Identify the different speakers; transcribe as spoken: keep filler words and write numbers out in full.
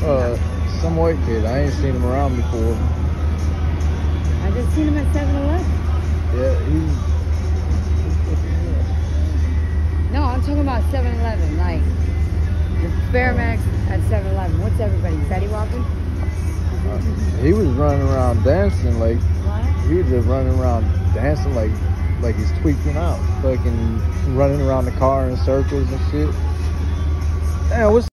Speaker 1: Uh, some white kid. I ain't seen him around before.
Speaker 2: I just seen him at seven eleven.
Speaker 1: Yeah, he's...
Speaker 2: No, I'm talking about seven eleven, like the paramedics at seven eleven. What's everybody? Betty walking?
Speaker 1: Uh, he was running around dancing like...
Speaker 2: What?
Speaker 1: He was just running around dancing like like he's tweaking out. Fucking running around the car in circles and shit. Damn, what's